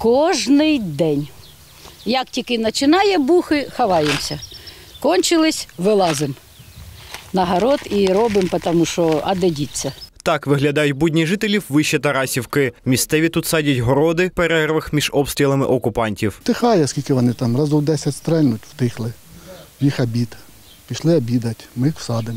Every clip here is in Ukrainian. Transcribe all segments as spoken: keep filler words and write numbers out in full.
Кожний день. Як тільки починає бухи, ховаємося. Кончились, вилазимо на город і робимо, тому що а де діться. Так виглядають будні жителів Вище-Тарасівки. Місцеві тут садять городи в перервах між обстрілами окупантів. Втихає, скільки вони там, разів десять стрельнуть, втихли. Їх обід. Пішли обідати, ми їх всадимо.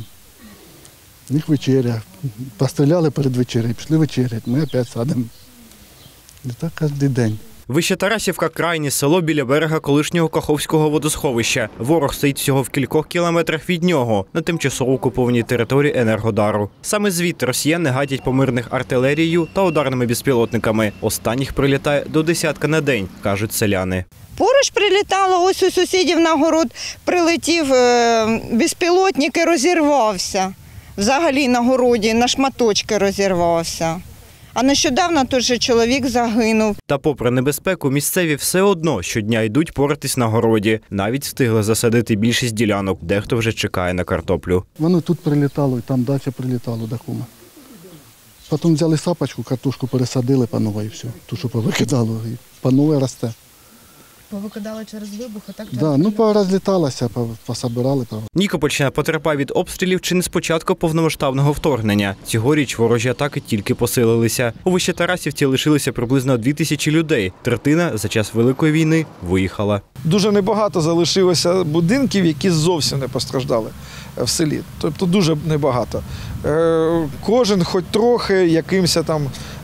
Їх вечеря. Постріляли перед вечерею, пішли вечеряти, ми опять садимо. І так кожен день. Вище-Тарасівка – крайнє село біля берега колишнього Каховського водосховища. Ворог стоїть всього в кількох кілометрах від нього, на тимчасово окупованій території Енергодару. Саме звідти росіяни гатять по мирних артилерією та ударними безпілотниками. Останніх прилітає до десятка на день, кажуть селяни. Поруч прилітало, ось у сусідів на город прилетів безпілотник і розірвався. Взагалі на городі на шматочки розірвався. А нещодавно тут же чоловік загинув. Та попри небезпеку, місцеві все одно щодня йдуть поратись на городі. Навіть встигли засадити більшість ділянок, дехто вже чекає на картоплю. Воно тут прилітало і там далі прилітало до кума. Потім взяли сапочку, картошку пересадили по новій і все. Ту, що повикидало, і по новій росте. Повикидали через вибухи, так? Да, ну, порозліталося, пособирали. Нікопольщина потерпає від обстрілів чи не з початку повномасштабного вторгнення. Цьогоріч ворожі атаки тільки посилилися. У Вище-Тарасівці лишилося приблизно дві тисячі людей. Третина за час Великої війни виїхала. Дуже небагато залишилося будинків, які зовсім не постраждали в селі. Тобто дуже небагато. Кожен хоч трохи якимось там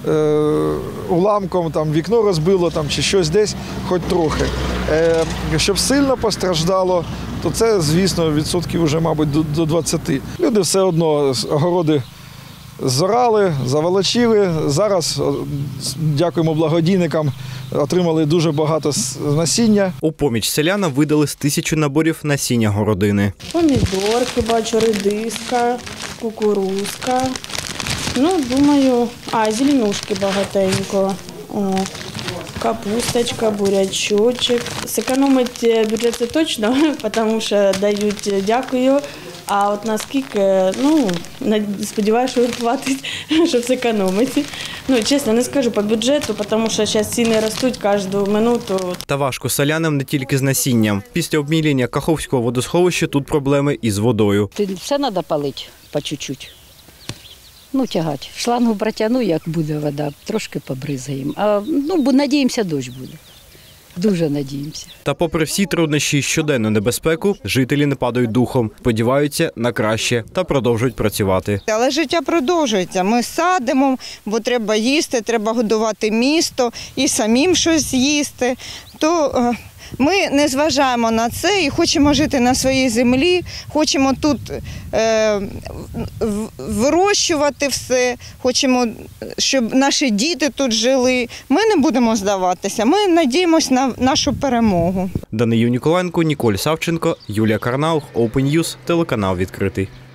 уламком там вікно розбило там, чи щось десь, хоч трохи. Щоб сильно постраждало, то це, звісно, відсотків вже, мабуть, до двадцяти. Люди все одно огороди зорали, заволочили. Зараз, дякуємо благодійникам, отримали дуже багато насіння. У поміч селянам видали з тисячу наборів насіння городини. Помідорки, бачу, редиска, кукурузка. Ну, думаю, а, зеленушки багатенько. О, капусточка, бурячочок. Зекономити бюджет це точно, тому що дають дякую. А от наскільки, ну, сподіваюся, що хватить, щоб зекономити. Ну, чесно, не скажу по бюджету, тому що зараз ціни ростуть кожну минуту. Та важко селянам не тільки з насінням. Після обміління Каховського водосховища тут проблеми із водою. Все треба палити по чуть-чуть. Ну, тягати. Шлангу протягну, як буде вода, трошки побризаємо. А, ну, надіємося, дощ буде. Дуже надіємося. Та попри всі труднощі і щоденну небезпеку, жителі не падають духом, сподіваються на краще та продовжують працювати. Але життя продовжується. Ми садимо, бо треба їсти, треба годувати місто і самим щось їсти. То ми не зважаємо на це і хочемо жити на своїй землі, хочемо тут е, вирощувати все, хочемо, щоб наші діти тут жили. Ми не будемо здаватися, ми надіємося на нашу перемогу. Даниїл Ніколаєнко, Ніколь Савченко, Юлія Карнаух, Open News, телеканал «Відкритий».